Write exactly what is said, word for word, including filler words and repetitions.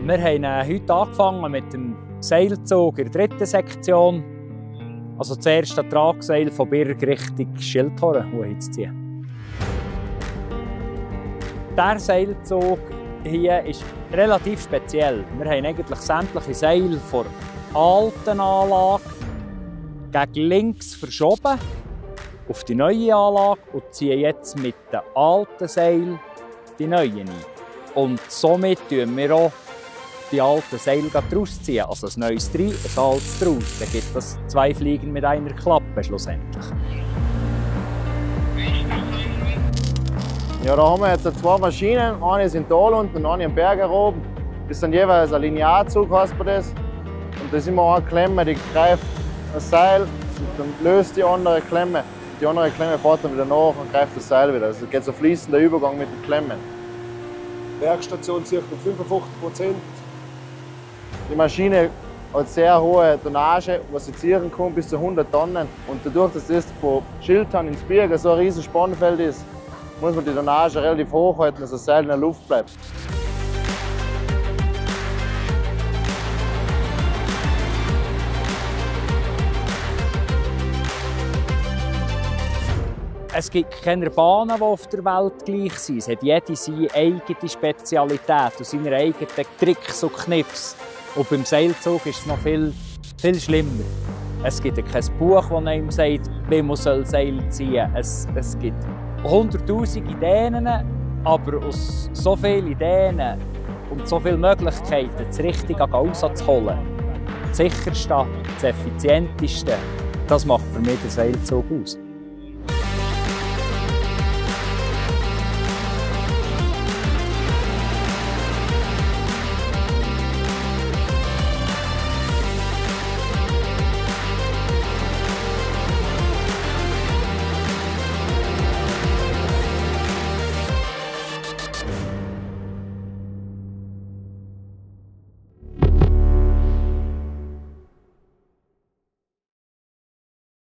Wir haben heute angefangen mit dem Seilzug in der dritten Sektion. Also zuerst ein Tragseil von Birg Richtung Schildhorn zu ziehen. Der Seilzug hier ist relativ speziell. Wir haben eigentlich sämtliche Seile von der alten Anlage gegen links verschoben auf die neue Anlage und ziehen jetzt mit den alten Seilen die neuen ein. Und somit ziehen wir auch die alten Seile rausziehen. Also ein neues rein, ein altes draus. Dann gibt es zwei Fliegen mit einer Klappe schlussendlich. Ja, da haben wir jetzt zwei Maschinen. Eine ist im Tal unten und eine am Berg oben. Das sind jeweils ein Linearzug, heißt man das. Und da ist immer eine Klemme, die greift das Seil und dann löst die andere Klemme. Die andere Klemme fährt dann wieder nach und greift das Seil wieder. Also geht so fließender Übergang mit den Klemmen. Werkstation ca. fünfundfünfzig Prozent. Die Maschine hat sehr hohe Tonnage, was sie ziehen kann, bis zu hundert Tonnen. Und dadurch, dass das von Schildhorn ins Birg so ein riesiges Spannfeld ist, muss man die Tonnage relativ hoch halten, dass das Seil in der Luft bleibt. Es gibt keine Bahnen, die auf der Welt gleich sind. Es hat jede seine eigene Spezialität und seine eigenen Tricks und Kniffs. Und beim Seilzug ist es noch viel, viel schlimmer. Es gibt kein Buch, das einem sagt, wie man Seil ziehen soll. Es, es gibt hunderttausend Ideen, aber aus so vielen Ideen und so vielen Möglichkeiten das Richtige rauszuholen, das sicherste, das effizienteste, das macht für mich den Seilzug aus.